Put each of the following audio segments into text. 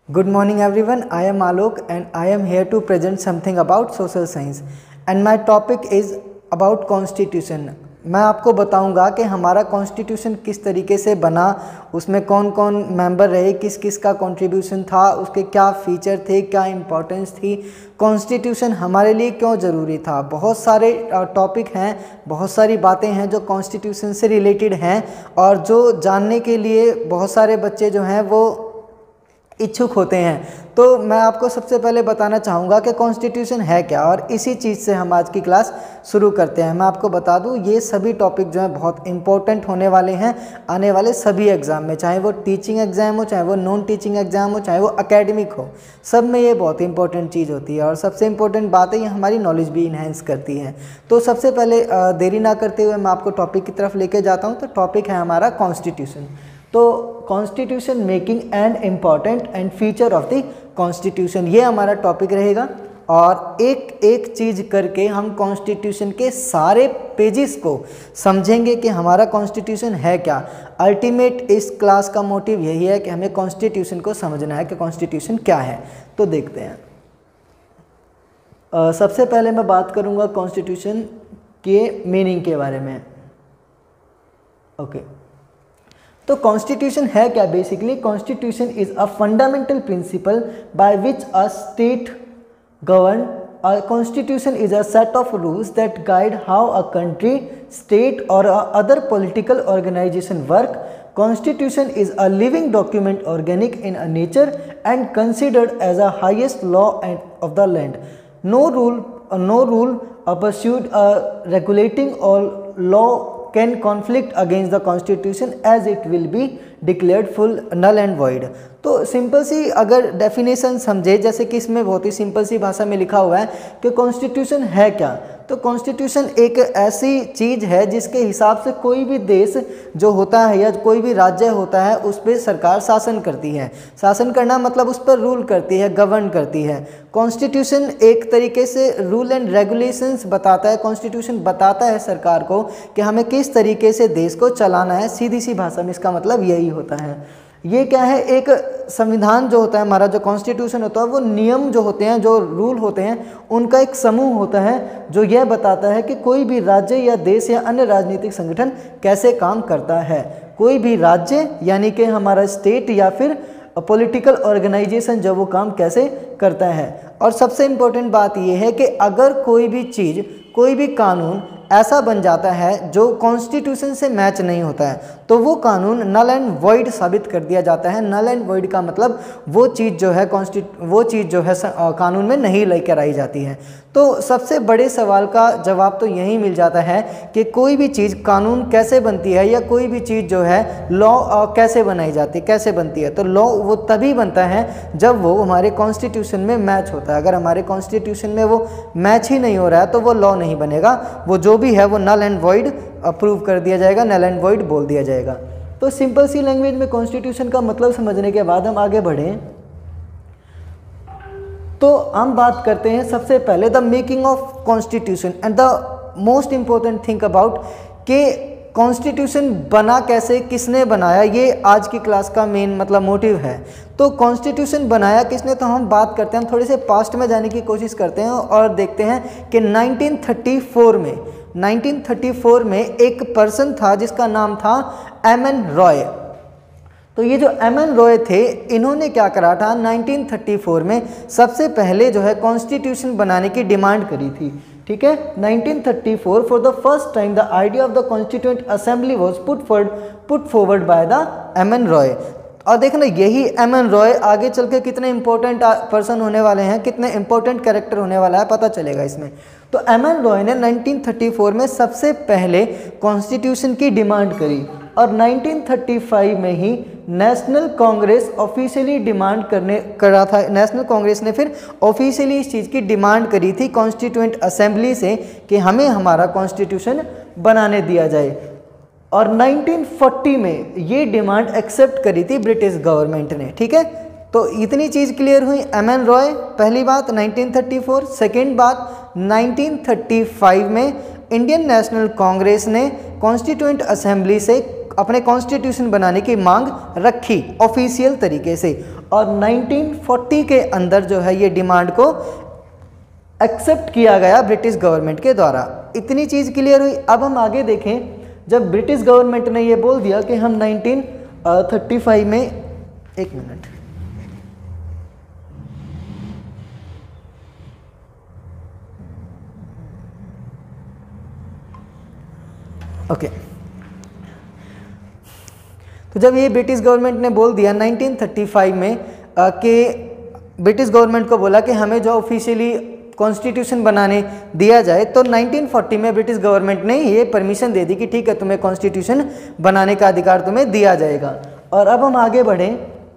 Good morning everyone, I am Alok and I am here to present something about social science and my topic is about constitution। मैं आपको बताऊंगा कि हमारा constitution किस तरीके से बना, उसमें कौन कौन मेंबर रहे, किस किस का कंट्रीब्यूशन था, उसके क्या फीचर थे, क्या इंपॉर्टेंस थी, कॉन्स्टिट्यूशन हमारे लिए क्यों ज़रूरी था। बहुत सारे टॉपिक हैं, बहुत सारी बातें हैं जो कॉन्स्टिट्यूशन से रिलेटेड हैं और जो जानने के लिए बहुत सारे बच्चे जो हैं वो इच्छुक होते हैं। तो मैं आपको सबसे पहले बताना चाहूँगा कि कॉन्स्टिट्यूशन है क्या और इसी चीज़ से हम आज की क्लास शुरू करते हैं। मैं आपको बता दूँ ये सभी टॉपिक जो हैं बहुत इंपॉर्टेंट होने वाले हैं आने वाले सभी एग्ज़ाम में, चाहे वो टीचिंग एग्ज़ाम हो, चाहे वो नॉन टीचिंग एग्ज़ाम हो, चाहे वो एकेडमिक हो, सब में ये बहुत इंपॉर्टेंट चीज़ होती है। और सबसे इंपॉर्टेंट बात है ये हमारी नॉलेज भी इन्हेंस करती है। तो सबसे पहले देरी ना करते हुए मैं आपको टॉपिक की तरफ लेके जाता हूँ। तो टॉपिक है हमारा कॉन्स्टिट्यूशन। तो constitution making and important and feature of the constitution, ये हमारा टॉपिक रहेगा। और एक एक चीज़ करके हम कॉन्स्टिट्यूशन के सारे पेजेस को समझेंगे कि हमारा कॉन्स्टिट्यूशन है क्या। अल्टीमेट इस क्लास का मोटिव यही है कि हमें कॉन्स्टिट्यूशन को समझना है कि कॉन्स्टिट्यूशन क्या है। तो देखते हैं। सबसे पहले मैं बात करूँगा कॉन्स्टिट्यूशन के मीनिंग के बारे में। ओके, तो कॉन्स्टिट्यूशन है क्या। Basically constitution is a fundamental principle by which a state govern. A constitution is a set of rules that guide how a country, state और other political organisation work. Constitution is a living document organic in a nature and considered as a highest law of the land. No rule pursued regulating or law can conflict against the constitution as it will be declared full null and void। तो simple सी अगर definition समझे, जैसे कि इसमें बहुत ही simple सी भाषा में लिखा हुआ है कि कॉन्स्टिट्यूशन है क्या। तो कॉन्स्टिट्यूशन एक ऐसी चीज़ है जिसके हिसाब से कोई भी देश जो होता है या कोई भी राज्य होता है उस पर सरकार शासन करती है। शासन करना मतलब उस पर रूल करती है, गवर्न करती है। कॉन्स्टिट्यूशन एक तरीके से रूल एंड रेगुलेशंस बताता है। कॉन्स्टिट्यूशन बताता है सरकार को कि हमें किस तरीके से देश को चलाना है। सीधी सी भाषा में इसका मतलब यही होता है। ये क्या है, एक संविधान जो होता है हमारा, जो कॉन्स्टिट्यूशन होता है, वो नियम जो होते हैं, जो रूल होते हैं, उनका एक समूह होता है जो यह बताता है कि कोई भी राज्य या देश या अन्य राजनीतिक संगठन कैसे काम करता है। कोई भी राज्य यानी कि हमारा स्टेट या फिर पॉलिटिकल ऑर्गेनाइजेशन जो वो काम कैसे करता है। और सबसे इम्पोर्टेंट बात यह है कि अगर कोई भी चीज़, कोई भी कानून ऐसा बन जाता है जो कॉन्स्टिट्यूशन से मैच नहीं होता है तो वो कानून नल एंड वॉइड साबित कर दिया जाता है। नल एंड वॉइड का मतलब वो चीज़ जो है कानून में नहीं लेकर आई जाती है। तो सबसे बड़े सवाल का जवाब तो यही मिल जाता है कि कोई भी चीज़ कानून कैसे बनती है या कोई भी चीज़ जो है लॉ कैसे बनाई जाती है, कैसे बनती है। तो लॉ वो तभी बनता है जब वो हमारे कॉन्स्टिट्यूशन में मैच होता है। अगर हमारे कॉन्स्टिट्यूशन में वो मैच ही नहीं हो रहा है तो वो लॉ नहीं बनेगा। वो जो भी है वो नल एंड वॉइड अप्रूव कर दिया जाएगा, नल एंड वॉइड बोल दिया जाएगा। तो सिंपल सी लैंग्वेज में कॉन्स्टिट्यूशन का मतलब समझने के बाद हम आगे बढ़ें तो हम बात करते हैं सबसे पहले the making of constitution and the most important thing about कि कॉन्स्टिट्यूशन बना कैसे, किसने बनाया, ये आज की क्लास का मेन मतलब मोटिव है। तो कॉन्स्टिट्यूशन बनाया किसने, तो हम बात करते हैं, हम थोड़े से पास्ट में जाने की कोशिश करते हैं और देखते हैं कि 1934 में एक पर्सन था जिसका नाम था एमएन रॉय। तो ये जो एमएन रॉय थे, इन्होंने क्या करा था, 1934 में सबसे पहले जो है कॉन्स्टिट्यूशन बनाने की डिमांड करी थी। ठीक है, 1934 for the first time the idea of the constituent assembly was put forward by the M N Roy. और देखना यही एमएन रॉय आगे चल के कितने इंपॉर्टेंट पर्सन होने वाले हैं, कितने इंपॉर्टेंट कैरेक्टर होने वाला है, पता चलेगा इसमें। तो एमएन रॉय ने 1934 में सबसे पहले कॉन्स्टिट्यूशन की डिमांड करी और 1935 में ही नेशनल कांग्रेस ऑफिशियली डिमांड करा था। नेशनल कांग्रेस ने फिर ऑफिशियली इस चीज़ की डिमांड करी थी कॉन्स्टिट्यूएंट असेंबली से कि हमें हमारा कॉन्स्टिट्यूशन बनाने दिया जाए। और 1940 में ये डिमांड एक्सेप्ट करी थी ब्रिटिश गवर्नमेंट ने। ठीक है, तो इतनी चीज़ क्लियर हुई। एमएन रॉय पहली बात 1934। सेकेंड बात 1935 में इंडियन नेशनल कांग्रेस ने कॉन्स्टिट्यूएंट असेंबली से अपने कॉन्स्टिट्यूशन बनाने की मांग रखी ऑफिशियल तरीके से। और 1940 के अंदर जो है ये डिमांड को एक्सेप्ट किया गया ब्रिटिश गवर्नमेंट के द्वारा। इतनी चीज़ क्लियर हुई। अब हम आगे देखें, जब ब्रिटिश गवर्नमेंट ने ये बोल दिया कि हम 1935 में, एक मिनट, ओके, तो जब ये ब्रिटिश गवर्नमेंट ने बोल दिया 1935 में कि ब्रिटिश गवर्नमेंट को बोला कि हमें जो ऑफिशियली कॉन्स्टिट्यूशन बनाने दिया जाए, तो 1940 में ब्रिटिश गवर्नमेंट ने ये परमिशन दे दी कि ठीक है, तुम्हें कॉन्स्टिट्यूशन बनाने का अधिकार तुम्हें दिया जाएगा। और अब हम आगे बढ़ें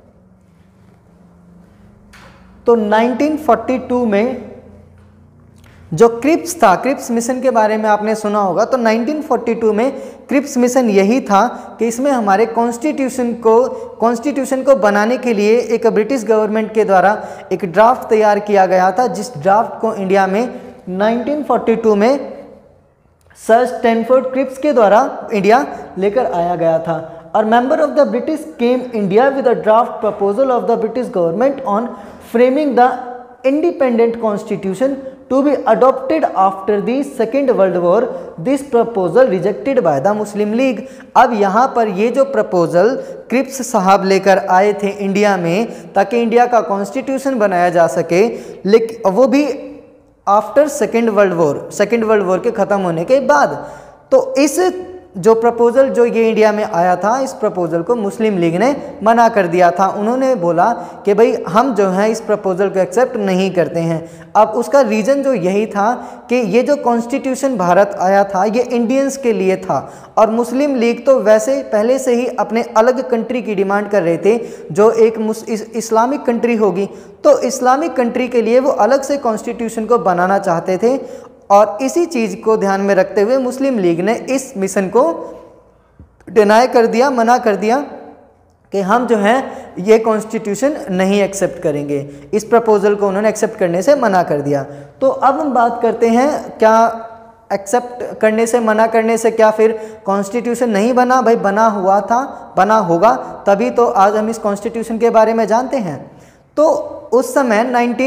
तो 1942 में जो क्रिप्स था, क्रिप्स मिशन के बारे में आपने सुना होगा, तो 1942 में क्रिप्स मिशन यही था कि इसमें हमारे कॉन्स्टिट्यूशन को बनाने के लिए एक ब्रिटिश गवर्नमेंट के द्वारा एक ड्राफ्ट तैयार किया गया था, जिस ड्राफ्ट को इंडिया में 1942 में सर स्टैनफोर्ड क्रिप्स के द्वारा इंडिया लेकर आया गया था। और member of the British came India with a draft proposal of the British government on framing the independent constitution to be adopted after the Second World War. This proposal rejected by the Muslim League. अब यहाँ पर ये जो proposal Cripps साहब लेकर आए थे India में ताकि इंडिया का कॉन्स्टिट्यूशन बनाया जा सके, लेकिन वो भी आफ्टर सेकेंड वर्ल्ड वॉर के ख़त्म होने के बाद। तो इस जो प्रपोजल जो ये इंडिया में आया था, इस प्रपोजल को मुस्लिम लीग ने मना कर दिया था। उन्होंने बोला कि भाई हम जो है इस प्रपोजल को एक्सेप्ट नहीं करते हैं। अब उसका रीज़न जो यही था कि ये जो कॉन्स्टिट्यूशन भारत आया था ये इंडियंस के लिए था, और मुस्लिम लीग तो वैसे पहले से ही अपने अलग कंट्री की डिमांड कर रहे थे जो एक इस्लामिक कंट्री होगी। तो इस्लामिक कंट्री के लिए वो अलग से कॉन्स्टिट्यूशन को बनाना चाहते थे, और इसी चीज़ को ध्यान में रखते हुए मुस्लिम लीग ने इस मिशन को डिनाई कर दिया, मना कर दिया कि हम जो है ये कॉन्स्टिट्यूशन नहीं एक्सेप्ट करेंगे। इस प्रपोजल को उन्होंने एक्सेप्ट करने से मना कर दिया। तो अब हम बात करते हैं क्या एक्सेप्ट करने से, मना करने से क्या फिर कॉन्स्टिट्यूशन नहीं बना? भाई बना हुआ था, बना होगा, तभी तो आज हम इस कॉन्स्टिट्यूशन के बारे में जानते हैं। तो उस समय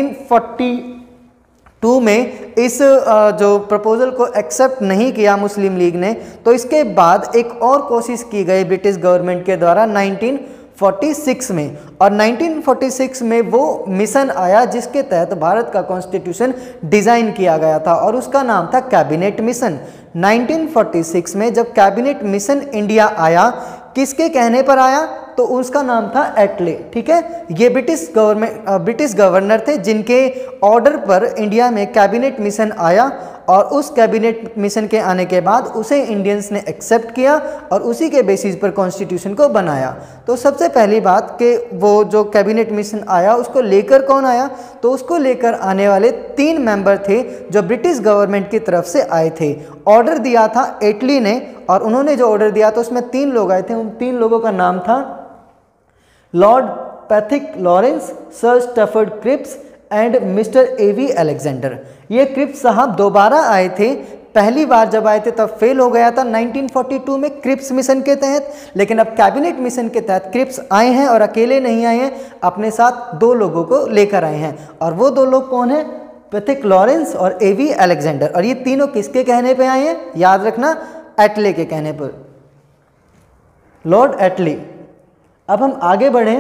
1942 में इस जो प्रपोजल को एक्सेप्ट नहीं किया मुस्लिम लीग ने, तो इसके बाद एक और कोशिश की गई ब्रिटिश गवर्नमेंट के द्वारा 1946 में, और 1946 में वो मिशन आया जिसके तहत भारत का कॉन्स्टिट्यूशन डिज़ाइन किया गया था, और उसका नाम था कैबिनेट मिशन। 1946 में जब कैबिनेट मिशन इंडिया आया, किसके कहने पर आया? तो उसका नाम था एटले। ठीक है, ये ब्रिटिश गवर्नर थे जिनके ऑर्डर पर इंडिया में कैबिनेट मिशन आया, और उस कैबिनेट मिशन के आने के बाद उसे इंडियंस ने एक्सेप्ट किया और उसी के बेसिस पर कॉन्स्टिट्यूशन को बनाया। तो सबसे पहली बात कि वो जो कैबिनेट मिशन आया उसको लेकर कौन आया? तो उसको लेकर आने वाले 3 मेंबर थे जो ब्रिटिश गवर्नमेंट की तरफ से आए थे। ऑर्डर दिया था एटली ने, और उन्होंने जो ऑर्डर दिया था उसमें 3 लोग आए थे। उन 3 लोगों का नाम था Lord Pethick Lawrence, sir Stafford Cripps and mister A V Alexander. ये क्रिप्स साहब दोबारा आए थे। पहली बार जब आए थे तब फेल हो गया था 1942 में क्रिप्स मिशन के तहत, लेकिन अब कैबिनेट मिशन के तहत क्रिप्स आए हैं, और अकेले नहीं आए हैं, अपने साथ 2 लोगों को लेकर आए हैं। और वो 2 लोग कौन हैं? पैथिक लॉरेंस और एवी अलेक्जेंडर। और ये तीनों किसके कहने पे आए हैं? याद रखना, एटले के कहने पर, लॉर्ड एटले। अब हम आगे बढ़ें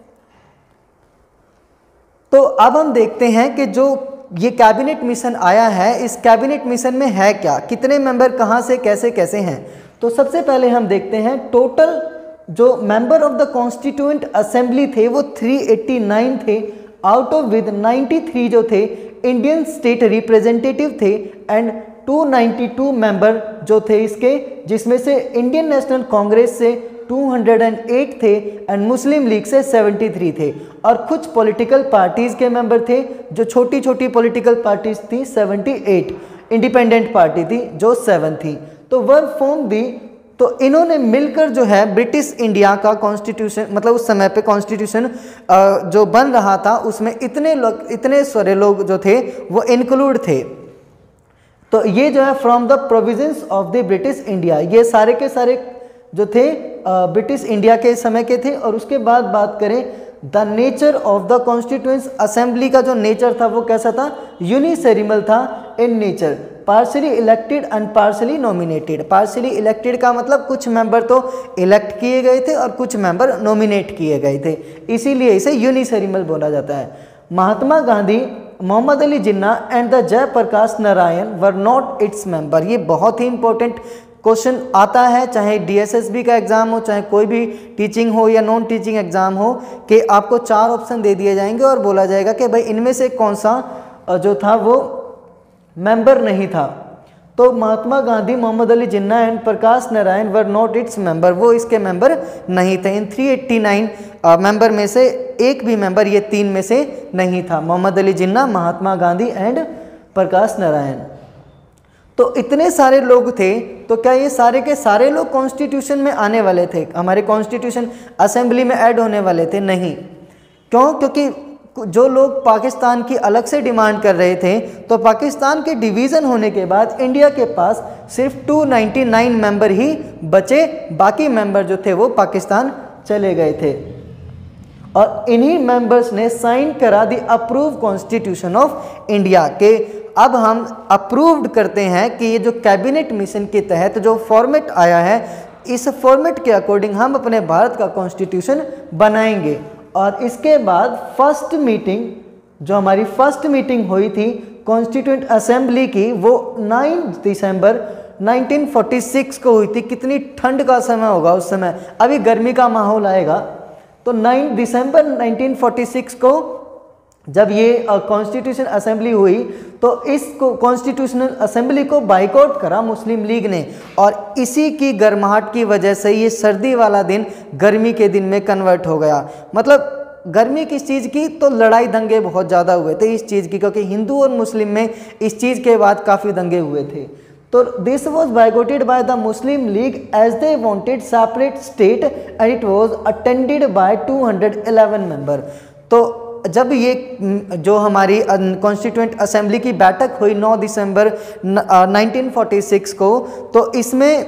तो अब हम देखते हैं कि जो ये कैबिनेट मिशन आया है, इस कैबिनेट मिशन में है क्या, कितने मेंबर कहाँ से कैसे कैसे हैं। तो सबसे पहले हम देखते हैं टोटल जो member of the constituent assembly थे वो 389 थे। आउट ऑफ विद 93 जो थे इंडियन स्टेट रिप्रेजेंटेटिव थे, एंड 292 मेंबर जो थे इसके, जिसमें से इंडियन नेशनल कांग्रेस से 208 थे एंड मुस्लिम लीग से 73 थे, और कुछ पॉलिटिकल पार्टीज़ के मेंबर थे। जो छोटी छोटी पॉलिटिकल पार्टीज थी 78, इंडिपेंडेंट पार्टी थी जो 7 थी। तो वह फॉर्म दी, तो इन्होंने मिलकर जो है ब्रिटिश इंडिया का कॉन्स्टिट्यूशन, मतलब उस समय पे कॉन्स्टिट्यूशन जो बन रहा था उसमें इतने सारे लोग जो थे वो इंक्लूड थे। तो ये जो है from the provisions of the British India, ये सारे के सारे जो थे ब्रिटिश इंडिया के समय के थे। और उसके बाद बात करें the nature of the constituent assembly का जो नेचर था वो कैसा था, यूनिसेरिमल था in nature, partially elected and partially nominated. Partially elected का मतलब कुछ मेंबर तो इलेक्ट किए गए थे और कुछ मेंबर नॉमिनेट किए गए थे, इसीलिए इसे यूनिसेरिमल बोला जाता है। Mahatma Gandhi, Mohammad Ali Jinnah and the Jayaprakash Narayan were not its member. ये बहुत ही इंपॉर्टेंट क्वेश्चन आता है, चाहे डीएसएसबी का एग्जाम हो, चाहे कोई भी टीचिंग हो या नॉन टीचिंग एग्जाम हो, कि आपको 4 ऑप्शन दे दिए जाएंगे और बोला जाएगा कि भाई इनमें से कौन सा जो था वो मेंबर नहीं था। तो Mahatma Gandhi, Mohammad Ali Jinnah and Prakash Narayan were not its member, वो इसके मेंबर नहीं थे। इन 389 मेंबर में से एक भी मेंबर ये 3 में से नहीं था, मोहम्मद अली जिन्ना, महात्मा गांधी एंड प्रकाश नारायण। तो इतने सारे लोग थे, तो क्या ये सारे के सारे लोग कॉन्स्टिट्यूशन में आने वाले थे, हमारे कॉन्स्टिट्यूशन असेंबली में ऐड होने वाले थे? नहीं। क्यों? क्योंकि जो लोग पाकिस्तान की अलग से डिमांड कर रहे थे, तो पाकिस्तान के डिवीज़न होने के बाद इंडिया के पास सिर्फ 299 मेंबर ही बचे, बाकी मेंबर जो थे वो पाकिस्तान चले गए थे। और इन्हीं मेंबर्स ने साइन करा दी अप्रूव कॉन्स्टिट्यूशन ऑफ इंडिया के अब हम अप्रूव्ड करते हैं कि ये जो कैबिनेट मिशन के तहत जो फॉर्मेट आया है, इस फॉर्मेट के अकॉर्डिंग हम अपने भारत का कॉन्स्टिट्यूशन बनाएंगे। और इसके बाद फर्स्ट मीटिंग, जो हमारी फर्स्ट मीटिंग हुई थी कॉन्स्टिट्यूएंट असेंबली की, वो 9 दिसंबर 1946 को हुई थी। कितनी ठंड का समय होगा उस समय, अभी गर्मी का माहौल आएगा। तो 9 दिसंबर 1946 को जब ये कॉन्स्टिट्यूशन असेंबली हुई, तो इस कॉन्स्टिट्यूशनल असेंबली को बाइकआउट करा मुस्लिम लीग ने, और इसी की गर्माहट की वजह से ये सर्दी वाला दिन गर्मी के दिन में कन्वर्ट हो गया। मतलब गर्मी किस चीज़ की, तो लड़ाई दंगे बहुत ज़्यादा हुए थे इस चीज़ की, क्योंकि हिंदू और मुस्लिम में इस चीज़ के बाद काफ़ी दंगे हुए थे। तो this was boycotted by the Muslim League as they wanted separate state and it was attended by 211 member. तो जब ये जो हमारी कॉन्स्टिट्यूएंट असेंबली की बैठक हुई 9 दिसंबर 1946 को, तो इसमें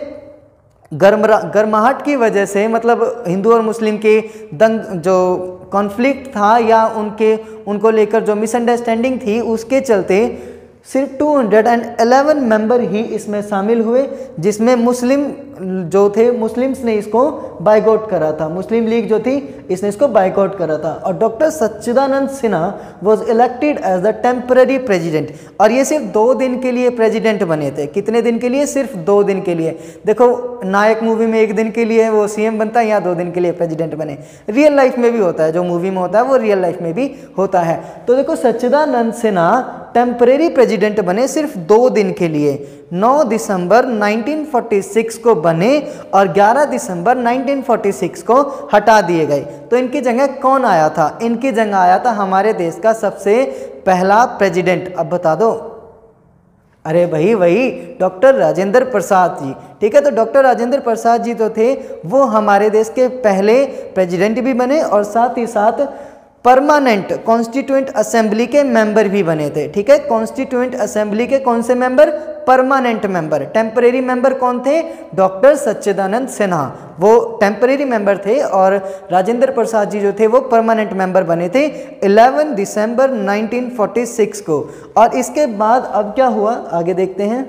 गर्माहट की वजह से, मतलब हिंदू और मुस्लिम के जो कॉन्फ्लिक्ट था या उनको लेकर जो मिसअंडरस्टैंडिंग थी, उसके चलते सिर्फ 211 मेंबर ही इसमें शामिल हुए, जिसमें मुस्लिम जो थे, मुस्लिम्स ने इसको बाइकआउट करा था। मुस्लिम लीग जो थी इसने इसको बाइकआउट करा था। और doctor Sachchidananda Sinha was elected as the temporary president, और ये सिर्फ 2 दिन के लिए प्रेसिडेंट बने थे। कितने दिन के लिए? सिर्फ 2 दिन के लिए। देखो नायक मूवी में 1 दिन के लिए वो सीएम बनता है, यहाँ 2 दिन के लिए प्रेसिडेंट बने। रियल लाइफ में भी होता है, जो मूवी में होता है वो रियल लाइफ में भी होता है। तो देखो सच्चिदानंद सिन्हा टेम्परेरी प्रेसिडेंट बने सिर्फ 2 दिन के लिए। 9 दिसंबर 1946 को बने और 11 दिसंबर 1946 को हटा दिए गए। तो इनकी जगह कौन आया था? इनकी जगह आया था हमारे देश का सबसे पहला प्रेसिडेंट। अब बता दो। अरे भाई वही डॉक्टर राजेंद्र प्रसाद जी। ठीक है, तो डॉक्टर राजेंद्र प्रसाद जी तो थे, वो हमारे देश के पहले प्रेसिडेंट भी बने और साथ ही साथ परमानेंट कॉन्स्टिट्यूएंट असेंबली के मेंबर भी बने थे। ठीक है, कॉन्स्टिट्यूएंट असेंबली के कौन से member? Permanent member. Temporary member कौन थे? डॉक्टर सच्चिदानंद सिन्हा, वो टेम्परेरी मेंबर थे, और राजेंद्र प्रसाद जी जो थे वो परमानेंट मेंबर बने थे 11 दिसंबर 1946 को। और इसके बाद अब क्या हुआ, आगे देखते हैं।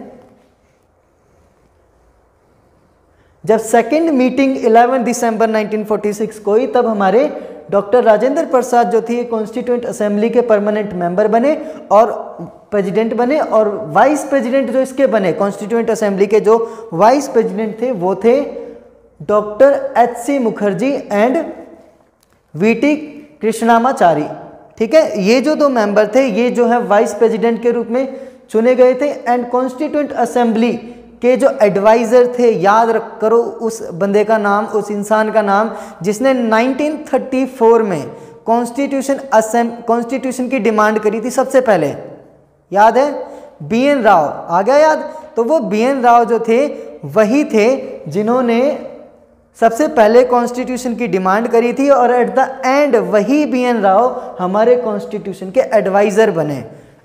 जब सेकेंड मीटिंग 11 दिसंबर 1946 को हुई, तब हमारे डॉक्टर राजेंद्र प्रसाद जो थी कॉन्स्टिट्यूएंट असेंबली के परमानेंट मेंबर बने और प्रेसिडेंट बने, और वाइस प्रेसिडेंट जो इसके बने कॉन्स्टिट्यूएंट असेंबली के, जो वाइस प्रेसिडेंट थे वो थे doctor H C. Mukherjee and V T. Krishnamachari. ठीक है, ये जो 2 मेंबर थे, ये जो है वाइस प्रेसिडेंट के रूप में चुने गए थे। एंड कॉन्स्टिट्यूएंट असेंबली के जो एडवाइज़र थे, याद करो उस बंदे का नाम, उस इंसान का नाम जिसने 1934 में कॉन्स्टिट्यूशन की डिमांड करी थी सबसे पहले, याद है? बी.एन. राव। आ गया याद? तो वो बी.एन. राव जो थे वही थे जिन्होंने सबसे पहले कॉन्स्टिट्यूशन की डिमांड करी थी, और एट द एंड वही बी.एन. राव हमारे कॉन्स्टिट्यूशन के एडवाइज़र बने।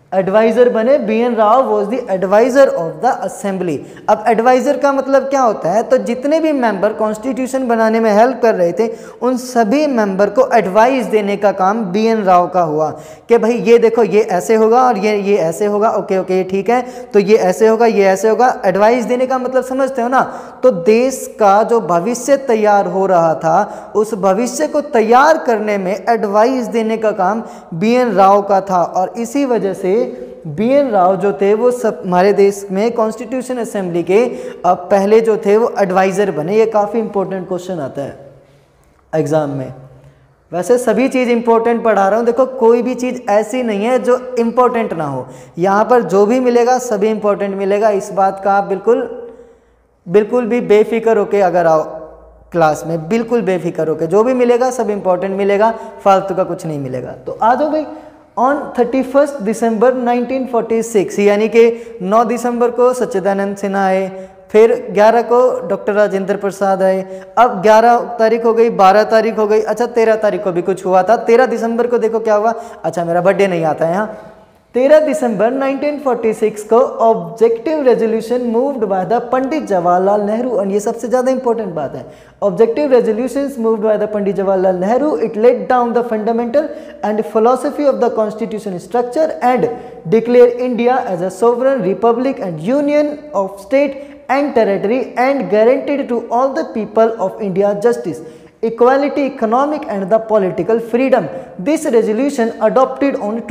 एडवाइजर बने, BN Rau was the adviser of the assembly. अब एडवाइजर का मतलब क्या होता है, तो जितने भी मेंबर कॉन्स्टिट्यूशन बनाने में हेल्प कर रहे थे उन सभी मेंबर को एडवाइस देने का काम BN राव का हुआ कि भाई ये देखो ये ऐसे होगा और ये ऐसे होगा, ओके ओके ये ठीक है, तो ये ऐसे होगा ये ऐसे होगा। एडवाइस देने का मतलब समझते हो ना, तो देश का जो भविष्य तैयार हो रहा था उस भविष्य को तैयार करने में एडवाइस देने का काम BN राव का था। और इसी वजह से BN राव जो थे वो सब हमारे देश में कॉन्स्टिट्यूशन असेंबली के पहले जो थे वो एडवाइज़र बने। ये काफ़ी इंपॉर्टेंट क्वेश्चन आता है एग्ज़ाम में। वैसे सभी चीज़ इंपॉर्टेंट पढ़ा रहा हूँ, देखो कोई भी चीज़ ऐसी नहीं है जो इंपॉर्टेंट ना हो, यहाँ पर जो भी मिलेगा सभी इंपॉर्टेंट मिलेगा। इस बात का आप बिल्कुल भी बेफिक्र होके अगर आओ क्लास में, बिल्कुल बेफिक्र होके, जो भी मिलेगा सब इंपॉर्टेंट मिलेगा, फालतू का कुछ नहीं मिलेगा। तो आ जाओ भाई, ऑन 31 दिसंबर 1946 यानी कि 9 दिसंबर को सच्चिदानंद सिन्हा आए, फिर 11 को डॉक्टर राजेंद्र प्रसाद आए। अब 11 तारीख हो गई, 12 तारीख हो गई, अच्छा 13 तारीख को भी कुछ हुआ था। 13 दिसंबर को देखो क्या हुआ, अच्छा मेरा बर्थडे नहीं आता है यहाँ। 13 दिसंबर 1946 को objective resolution moved by the Pandit Jawaharlal Nehru, और ये सबसे ज़्यादा इंपॉर्टेंट बात है, objective resolutions moved by the Pandit Jawaharlal Nehru, it laid down the fundamental and philosophy of the constitution structure and declare India as a sovereign republic and union of state and territory and guaranteed to all the people of India justice, equality, economic and the political freedom. This resolution adopted on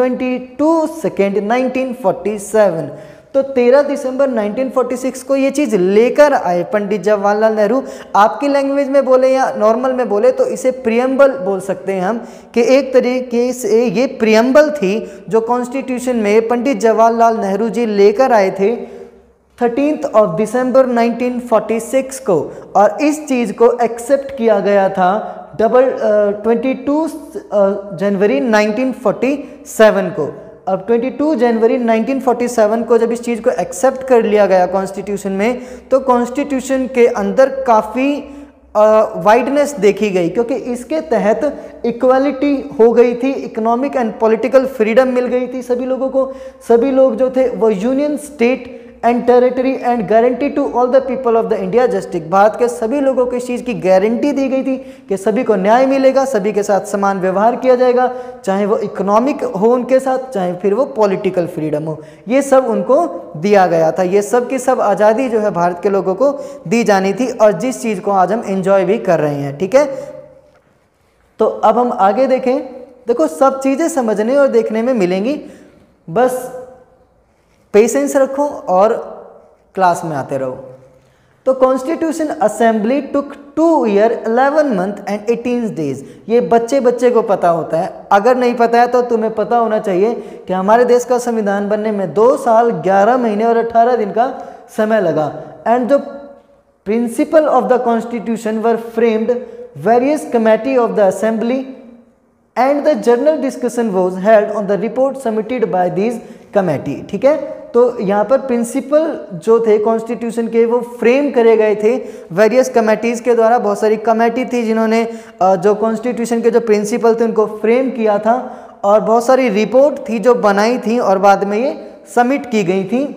22 1947। तो 13 दिसंबर 1946 को ये चीज़ लेकर आए पंडित जवाहरलाल नेहरू। आपकी language में बोले या नॉर्मल में बोले तो इसे प्रियम्बल बोल सकते हैं हम, कि एक तरीके से ये प्रियम्बल थी जो कॉन्स्टिट्यूशन में पंडित जवाहरलाल नेहरू जी लेकर आए थे 13 दिसंबर 1946 को। और इस चीज़ को एक्सेप्ट किया गया था 22 जनवरी 1947 को। अब 22 जनवरी 1947 को जब इस चीज़ को एक्सेप्ट कर लिया गया कॉन्स्टिट्यूशन में, तो कॉन्स्टिट्यूशन के अंदर काफ़ी वाइडनेस देखी गई, क्योंकि इसके तहत इक्वालिटी हो गई थी, इकोनॉमिक एंड पॉलिटिकल फ्रीडम मिल गई थी सभी लोगों को। सभी लोग जो थे वो union state and territory and guarantee to all the people of the India justice, Bharat के सभी लोगों को इस चीज़ की गारंटी दी गई थी कि सभी को न्याय मिलेगा, सभी के साथ समान व्यवहार किया जाएगा, चाहे वो इकोनॉमिक हो उनके साथ, चाहे फिर वो पॉलिटिकल फ्रीडम हो, ये सब उनको दिया गया था। ये सब की सब आज़ादी जो है भारत के लोगों को दी जानी थी, और जिस चीज़ को आज हम एंजॉय भी कर रहे हैं। ठीक है, तो अब हम आगे देखें। देखो सब चीज़ें समझने और देखने में मिलेंगी, बस पेशेंस रखो और क्लास में आते रहो। तो constitution assembly took 2 year 11 month and 18 days. ये बच्चे को पता होता है, अगर नहीं पता है तो तुम्हें पता होना चाहिए कि हमारे देश का संविधान बनने में 2 साल 11 महीने और 18 दिन का समय लगा। And the principle of the constitution were framed various committee of the assembly and the general discussion was held on the report submitted by these committee. ठीक है, तो यहाँ पर प्रिंसिपल जो थे कॉन्स्टिट्यूशन के वो फ्रेम करे गए थे वेरियस कमेटीज़ के द्वारा। बहुत सारी कमेटी थी जिन्होंने जो कॉन्स्टिट्यूशन के जो प्रिंसिपल थे उनको फ्रेम किया था, और बहुत सारी रिपोर्ट थी जो बनाई थी और बाद में ये सबमिट की गई थी।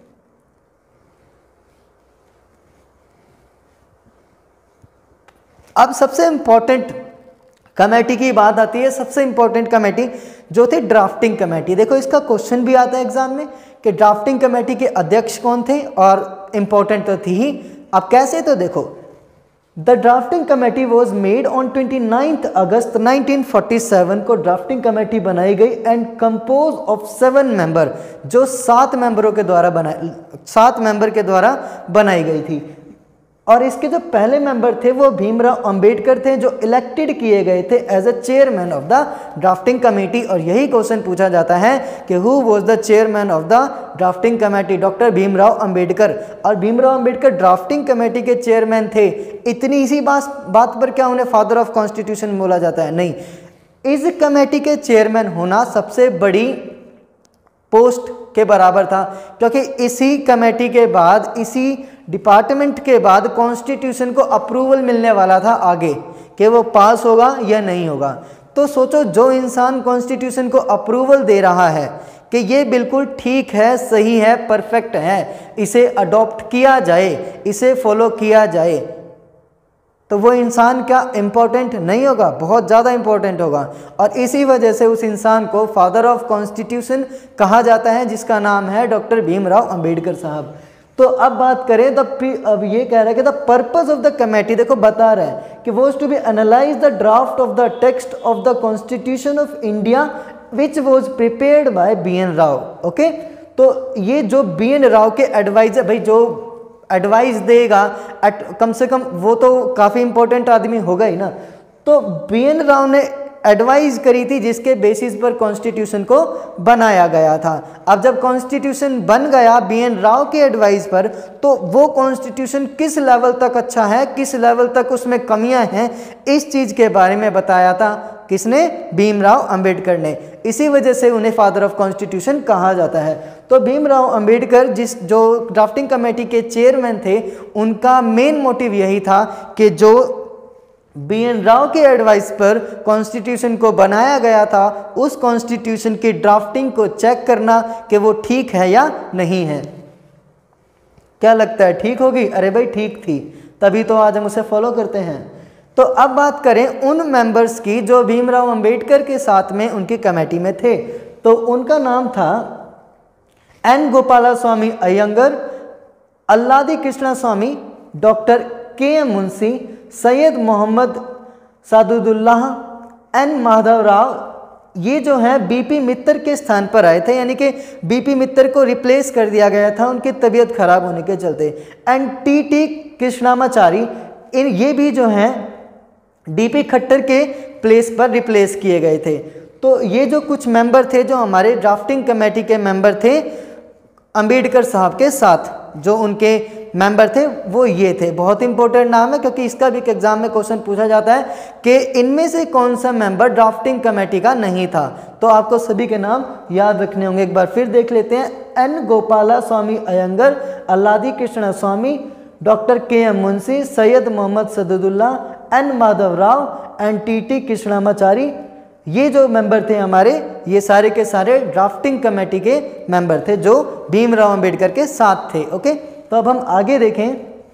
अब सबसे इंपॉर्टेंट कमेटी की बात आती है, सबसे इंपॉर्टेंट कमेटी जो थी ड्राफ्टिंग कमेटी। देखो इसका क्वेश्चन भी आता है एग्जाम में कि ड्राफ्टिंग कमेटी के अध्यक्ष कौन थे, और इंपॉर्टेंट तो थी ही। अब कैसे, तो देखो the drafting committee was made on 29 अगस्त 1947 को ड्राफ्टिंग कमेटी बनाई गई एंड कंपोज ऑफ 7 मेंबर, जो 7 मेंबरों के द्वारा 7 मेंबर के द्वारा बनाई गई थी। और इसके जो पहले मेंबर थे वो भीमराव अंबेडकर थे, जो इलेक्टेड किए गए थे as a chairman of the drafting committee. और यही क्वेश्चन पूछा जाता है कि who was the chairman of the drafting committee, doctor Bhimrao Ambedkar. और भीमराव अंबेडकर ड्राफ्टिंग कमेटी के चेयरमैन थे। इतनी इसी बात पर क्या उन्हें फादर ऑफ कॉन्स्टिट्यूशन बोला जाता है? नहीं, इस कमेटी के चेयरमैन होना सबसे बड़ी पोस्ट के बराबर था, क्योंकि इसी कमेटी के बाद, इसी डिपार्टमेंट के बाद कॉन्स्टिट्यूशन को अप्रूवल मिलने वाला था आगे कि वो पास होगा या नहीं होगा। तो सोचो, जो इंसान कॉन्स्टिट्यूशन को अप्रूवल दे रहा है कि ये बिल्कुल ठीक है, सही है, परफेक्ट है, इसे अडॉप्ट किया जाए, इसे फॉलो किया जाए, तो वो इंसान क्या इम्पोर्टेंट नहीं होगा, बहुत ज़्यादा इम्पोर्टेंट होगा। और इसी वजह से उस इंसान को फादर ऑफ कॉन्स्टिट्यूशन कहा जाता है, जिसका नाम है डॉक्टर भीमराव अंबेडकर साहब। तो अब बात करें अब ये कह रहा है कि the purpose of the committee, देखो बता रहा है कि was to be analyse the draft of the text of the constitution of India which was prepared by BN Rau. Okay, तो ये जो BN राव के एडवाइजर, भाई जो एडवाइस देगा कम से कम वो तो काफ़ी इंपॉर्टेंट आदमी होगा ही ना, तो BN राव ने एडवाइस करी थी जिसके बेसिस पर कॉन्स्टिट्यूशन को बनाया गया था। अब जब कॉन्स्टिट्यूशन बन गया BN राव के एडवाइस पर, तो वो कॉन्स्टिट्यूशन किस लेवल तक अच्छा है, किस लेवल तक उसमें कमियां हैं, इस चीज़ के बारे में बताया था किसने, भीमराव अंबेडकर ने। इसी वजह से उन्हें फादर ऑफ कॉन्स्टिट्यूशन कहा जाता है। तो भीमराव अंबेडकर जो ड्राफ्टिंग कमेटी के चेयरमैन थे, उनका मेन मोटिव यही था कि जो BN राव के एडवाइस पर कॉन्स्टिट्यूशन को बनाया गया था, उस कॉन्स्टिट्यूशन की ड्राफ्टिंग को चेक करना कि वो ठीक है या नहीं है। क्या लगता है, ठीक होगी? अरे भाई ठीक थी, तभी तो आज हम उसे फॉलो करते हैं। तो अब बात करें उन मेंबर्स की जो भीमराव अंबेडकर के साथ में उनकी कमेटी में थे, तो उनका नाम था N Gopalaswami Ayyangar, Alladi Krishnaswami, doctor KM Munshi, Syed Mohammad Saadullah, N Madhav Rao. ये जो है BP मित्तर के स्थान पर आए थे, यानी कि BP मित्तर को रिप्लेस कर दिया गया था उनकी तबीयत खराब होने के चलते। एंड TT कृष्णामाचारी, ये भी जो हैं DP खट्टर के प्लेस पर रिप्लेस किए गए थे। तो ये जो कुछ मेंबर थे जो हमारे ड्राफ्टिंग कमेटी के मेंबर थे अंबेडकर साहब के साथ, जो उनके मेंबर थे वो ये थे। बहुत इंपॉर्टेंट नाम है क्योंकि इसका भी एक एग्जाम में क्वेश्चन पूछा जाता है कि इनमें से कौन सा मेंबर ड्राफ्टिंग कमेटी का नहीं था। तो आपको सभी के नाम याद रखने होंगे। एक बार फिर देख लेते हैं। N Gopalaswami Ayyangar, Alladi Krishnaswami, doctor KM Munshi, Syed Mohammad Saadullah, N Madhav Rao and TT Krishnamachari. ये जो मेंबर थे हमारे, ये सारे के सारे ड्राफ्टिंग कमेटी के मेंबर थे जो भीमराव अंबेडकर के साथ थे। ओके, तो अब हम आगे देखें।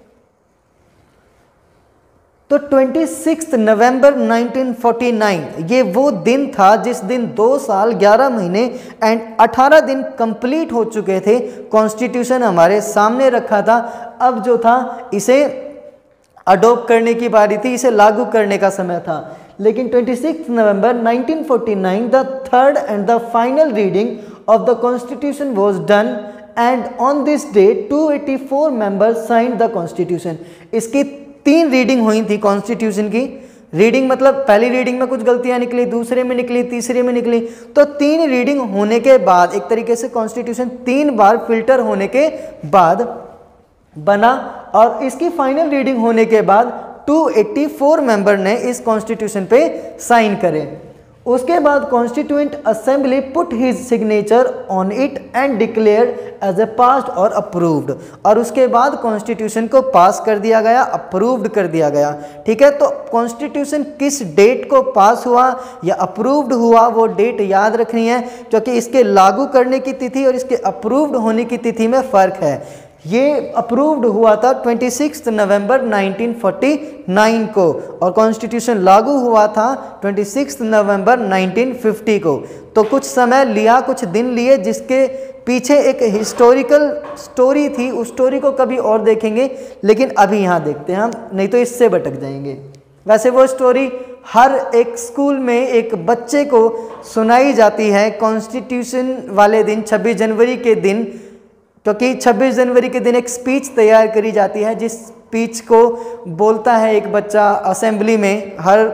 तो 26 नवंबर 1949 ये वो दिन था जिस दिन 2 साल 11 महीने एंड 18 दिन कंप्लीट हो चुके थे। कॉन्स्टिट्यूशन हमारे सामने रखा था। अब जो था इसे अडॉप्ट करने की बारी थी, इसे लागू करने का समय था। लेकिन 26 नवंबर 1949 the third and the final reading of the constitution was done and on this day 284 members signed the constitution. इसकी 3 रीडिंग हुई थी कॉन्स्टिट्यूशन की। रीडिंग मतलब पहली रीडिंग में कुछ गलतियां निकली, दूसरे में निकली, तीसरे में निकली। तो 3 रीडिंग होने के बाद एक तरीके से कॉन्स्टिट्यूशन 3 बार फिल्टर होने के बाद बना और इसकी फाइनल रीडिंग होने के बाद 284 मेंबर ने इस कॉन्स्टिट्यूशन पे साइन करे। उसके बाद constituent assembly put his signature on it and declared as a passed और अप्रूव्ड। और उसके बाद कॉन्स्टिट्यूशन को पास कर दिया गया, अप्रूव्ड कर दिया गया। ठीक है, तो कॉन्स्टिट्यूशन किस डेट को पास हुआ या अप्रूव्ड हुआ वो डेट याद रखनी है, क्योंकि इसके लागू करने की तिथि और इसके अप्रूव्ड होने की तिथि में फ़र्क है। ये अप्रूव्ड हुआ था 26 नवंबर 1949 को और कॉन्स्टिट्यूशन लागू हुआ था 26 नवंबर 1950 को। तो कुछ समय लिया, कुछ दिन लिए, जिसके पीछे एक हिस्टोरिकल स्टोरी थी। उस स्टोरी को कभी और देखेंगे, लेकिन अभी यहाँ देखते हैं हम, नहीं तो इससे भटक जाएंगे। वैसे वो स्टोरी हर एक स्कूल में एक बच्चे को सुनाई जाती है कॉन्स्टिट्यूशन वाले दिन, 26 जनवरी के दिन, क्योंकि 26 जनवरी के दिन एक स्पीच तैयार करी जाती है, जिस स्पीच को बोलता है एक बच्चा असेंबली में हर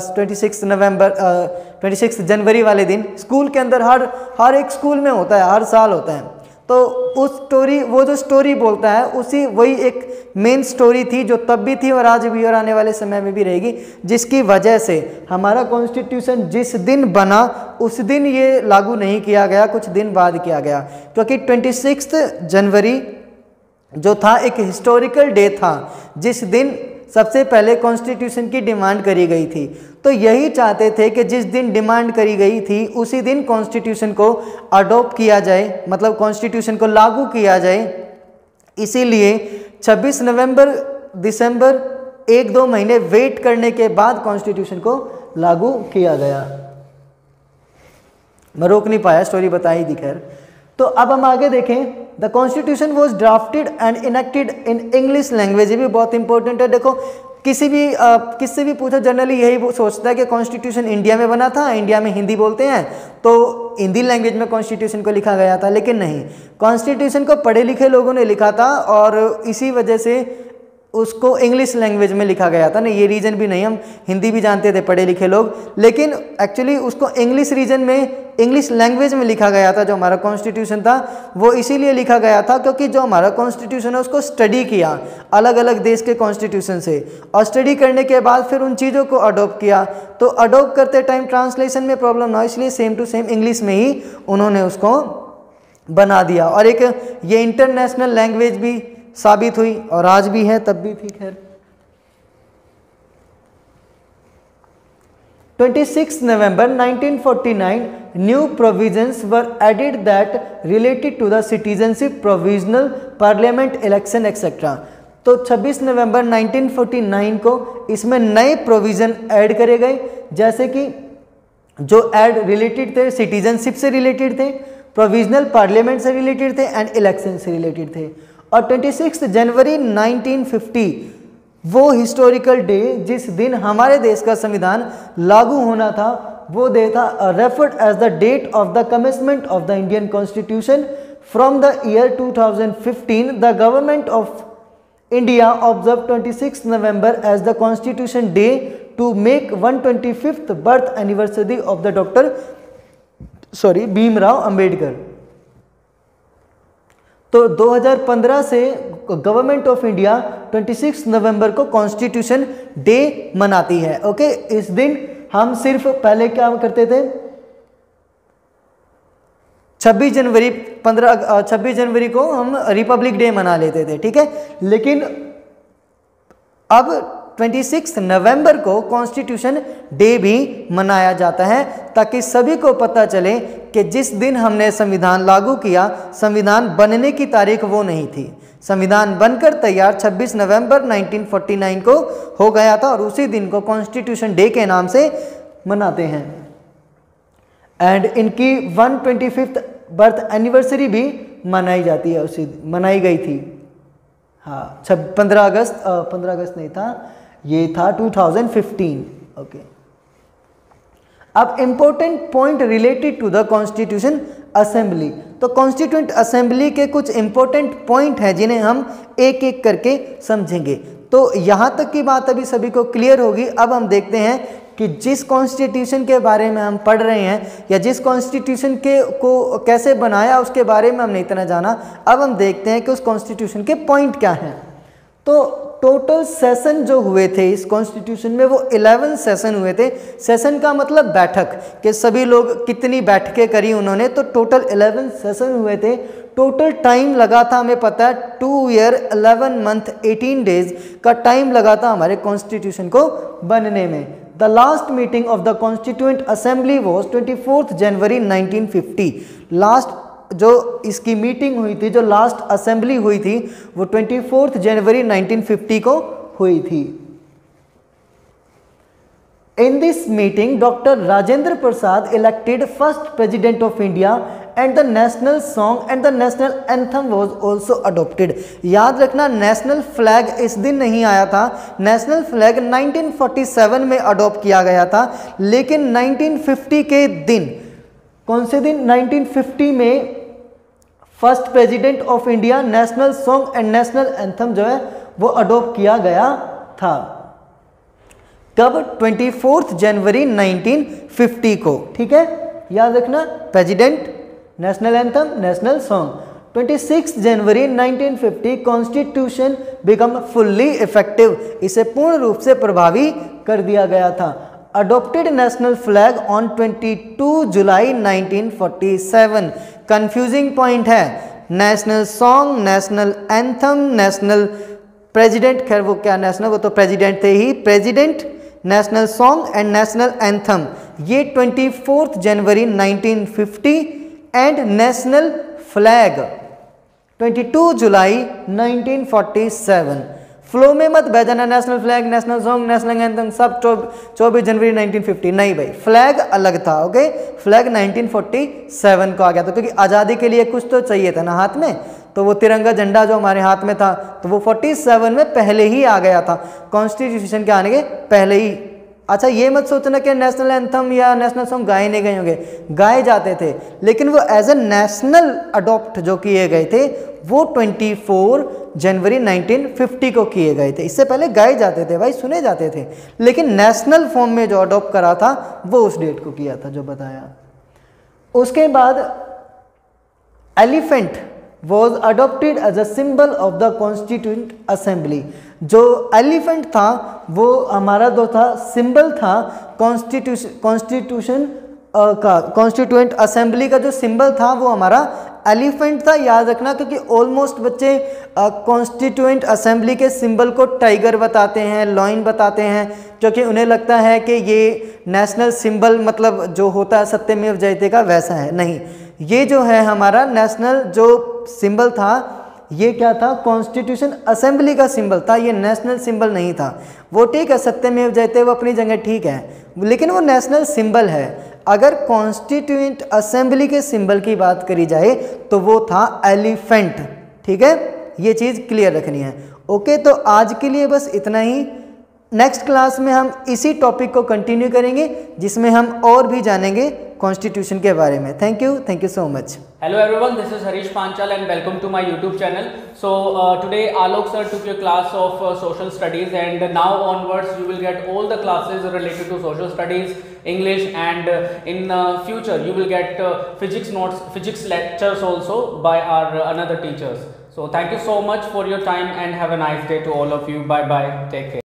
26 जनवरी वाले दिन। स्कूल के अंदर हर एक स्कूल में होता है, हर साल होता है। तो उस स्टोरी, वो जो स्टोरी बोलता है वही एक मेन स्टोरी थी जो तब भी थी और आज भी और आने वाले समय में भी रहेगी, जिसकी वजह से हमारा कॉन्स्टिट्यूशन जिस दिन बना उस दिन ये लागू नहीं किया गया, कुछ दिन बाद किया गया। क्योंकि 26 जनवरी जो था एक हिस्टोरिकल डे था, जिस दिन सबसे पहले कॉन्स्टिट्यूशन की डिमांड करी गई थी। तो यही चाहते थे कि जिस दिन डिमांड करी गई थी उसी दिन कॉन्स्टिट्यूशन को अडॉप्ट किया जाए, मतलब कॉन्स्टिट्यूशन को लागू किया जाए। इसीलिए 26 नवंबर दिसंबर 1-2 महीने वेट करने के बाद कॉन्स्टिट्यूशन को लागू किया गया। मैं रोक नहीं पाया, स्टोरी बताई थी खैर। तो अब हम आगे देखें। The constitution was drafted and enacted in English language. ये भी बहुत इंपॉर्टेंट है। देखो किससे भी पूछो जनरली यही सोचता है कि कॉन्स्टिट्यूशन इंडिया में बना था, इंडिया में हिंदी बोलते हैं तो हिंदी लैंग्वेज में कॉन्स्टिट्यूशन को लिखा गया था, लेकिन नहीं, कॉन्स्टिट्यूशन को पढ़े लिखे लोगों ने लिखा था और इसी वजह से उसको इंग्लिश लैंग्वेज में लिखा गया था। नहीं, ये रीजन भी नहीं, हम हिंदी भी जानते थे पढ़े लिखे लोग, लेकिन एक्चुअली उसको इंग्लिश रीजन में इंग्लिश लैंग्वेज में लिखा गया था। जो हमारा कॉन्स्टिट्यूशन था वो इसीलिए लिखा गया था क्योंकि जो हमारा कॉन्स्टिट्यूशन है उसको स्टडी किया अलग अलग देश के कॉन्स्टिट्यूशन से, और स्टडी करने के बाद फिर उन चीज़ों को अडॉप्ट किया। तो अडॉप्ट करते टाइम ट्रांसलेशन में प्रॉब्लम ना हो, इसलिए सेम टू सेम इंग्लिश में ही उन्होंने उसको बना दिया। और एक ये इंटरनेशनल लैंग्वेज भी साबित हुई और आज भी है, तब भी थी खैर। 26 November 1949 new provisions were added that related to the citizenship, provisional parliament election etc. तो 26 नवंबर 1949 को इसमें नए प्रोविज़न ऐड करे गए, जैसे कि जो ऐड रिलेटेड थे सिटीजनशिप से रिलेटेड थे, प्रोविजनल पार्लियामेंट से रिलेटेड थे एंड इलेक्शन से रिलेटेड थे। और 26 जनवरी 1950 वो हिस्टोरिकल डे जिस दिन हमारे देश का संविधान लागू होना था, वो डे था referred as the date of the commencement of the Indian constitution from the year 2015। The government of India observe 26 नवंबर as the constitution day to make 125th birth anniversary of the Bhimrao Ambedkar. तो 2015 से government of India 26 नवंबर को constitution day मनाती है। Okay, इस दिन हम सिर्फ पहले क्या करते थे, 26 जनवरी को हम रिपब्लिक डे मना लेते थे, ठीक है। लेकिन अब 26 नवंबर को कॉन्स्टिट्यूशन डे भी मनाया जाता है ताकि सभी को पता चले कि जिस दिन हमने संविधान लागू किया, संविधान बनने की तारीख वो नहीं थी। संविधान बनकर तैयार 26 नवंबर 1949 को हो गया था और उसी दिन को कॉन्स्टिट्यूशन डे के नाम से मनाते हैं। एंड इनकी 125th बर्थ एनिवर्सरी भी मनाई जाती है, उसी मनाई गई थी। हाँ, 15 अगस्त नहीं था, ये था 2015। ओके, अब important point related to the constitution assembly. तो कॉन्स्टिट्यूएंट असेंबली के कुछ इंपॉर्टेंट पॉइंट हैं जिन्हें हम एक एक करके समझेंगे। तो यहाँ तक की बात अभी सभी को क्लियर होगी। अब हम देखते हैं कि जिस कॉन्स्टिट्यूशन के बारे में हम पढ़ रहे हैं या जिस कॉन्स्टिट्यूशन को कैसे बनाया उसके बारे में हमने इतना जाना, अब हम देखते हैं कि उस कॉन्स्टिट्यूशन के पॉइंट क्या हैं। तो टोटल सेशन जो हुए थे इस कॉन्स्टिट्यूशन में वो 11 सेशन हुए थे। सेशन का मतलब बैठक, कि सभी लोग कितनी बैठकें करी उन्होंने, तो टोटल 11 सेशन हुए थे। टोटल टाइम लगा था, हमें पता है 2 ईयर 11 मंथ 18 डेज का टाइम लगा था हमारे कॉन्स्टिट्यूशन को बनने में। The last meeting of the constituent assembly was 24 January 1950। Last जो इसकी मीटिंग हुई थी, जो लास्ट असेंबली हुई थी, वो 24 जनवरी 1950 को हुई थी। In this meeting doctor Rajendra Prasad elected first president of India and the national song and the national anthem was also adopted. याद रखना, नेशनल फ्लैग इस दिन नहीं आया था। नेशनल फ्लैग 1947 में अडॉप्ट किया गया था, लेकिन 1950 के दिन, कौन से दिन, 1950 में first president of India national song and national anthem जो है वो अडॉप्ट किया गया था। कब? 24 जनवरी 1950 को, ठीक है, याद रखना, president, national anthem, national song. 26 January 1950 constitution become fully effective, इसे पूर्ण रूप से प्रभावी कर दिया गया था। Adopted national flag on 22 July 1947। Confusing point है, national song, national anthem, national president, खैर वो क्या नेशनल, वो तो प्रेसिडेंट थे ही, president, national song and national anthem, ये 24 January 1950 and national flag 22 July 1947। Flow में मत बह जाना, national flag, national song, national anthem सब 24 जनवरी 1950, नहीं भाई, फ्लैग अलग था। ओके, फ्लैग 1947 को आ गया था, क्योंकि आज़ादी के लिए कुछ तो चाहिए था ना हाथ में, तो वो तिरंगा झंडा जो हमारे हाथ में था तो वो 47 में पहले ही आ गया था, कॉन्स्टिट्यूशन के आने के पहले ही। अच्छा, ये मत सोचना कि नेशनल एंथम या नेशनल सॉन्ग गाए नहीं गए होंगे, गाए जाते थे, लेकिन वो एज ए नेशनल अडॉप्ट जो किए गए थे वो 24 जनवरी 1950 को किए गए थे। इससे पहले गाए जाते थे भाई, सुने जाते थे, लेकिन नेशनल फॉर्म में जो अडॉप्ट करा था वो उस डेट को किया था जो बताया। उसके बाद elephant was adopted as a symbol of the Constituent Assembly। जो एलिफेंट था वो हमारा जो था सिंबल था कॉन्स्टिट्यूशन का, कॉन्स्टिट्यूएंट असेंबली का जो सिंबल था वो हमारा एलिफेंट था, याद रखना, क्योंकि ऑलमोस्ट बच्चे कॉन्स्टिट्यूएंट असेंबली के सिंबल को टाइगर बताते हैं, लॉइन बताते हैं, क्योंकि उन्हें लगता है कि ये नेशनल सिंबल मतलब जो होता है सत्यमेव जयते का वैसा है। नहीं, ये जो है हमारा नेशनल जो सिंबल था ये क्या था, कॉन्स्टिट्यूशन असेंबली का सिंबल था, ये नेशनल सिंबल नहीं था। वो ठीक है, सत्यमेव जयते वो अपनी जगह ठीक है, लेकिन वो नेशनल सिंबल है। अगर कॉन्स्टिट्यूएंट असेंबली के सिंबल की बात करी जाए तो वो था एलिफेंट। ठीक है, ये चीज़ क्लियर रखनी है। ओके, तो आज के लिए बस इतना ही। नेक्स्ट क्लास में हम इसी टॉपिक को कंटिन्यू करेंगे जिसमें हम और भी जानेंगे कॉन्स्टिट्यूशन के बारे में। Thank you so much. Hello everyone, this is Harish Panchal and welcome to my YouTube channel. So today Alok sir took your class of social studies, and now onwards you will get all the classes related to social studies, English, and in future you will get physics notes, physics lectures also by our another teachers. So thank you so much for your time and have a nice day to all of you. Bye bye, take care.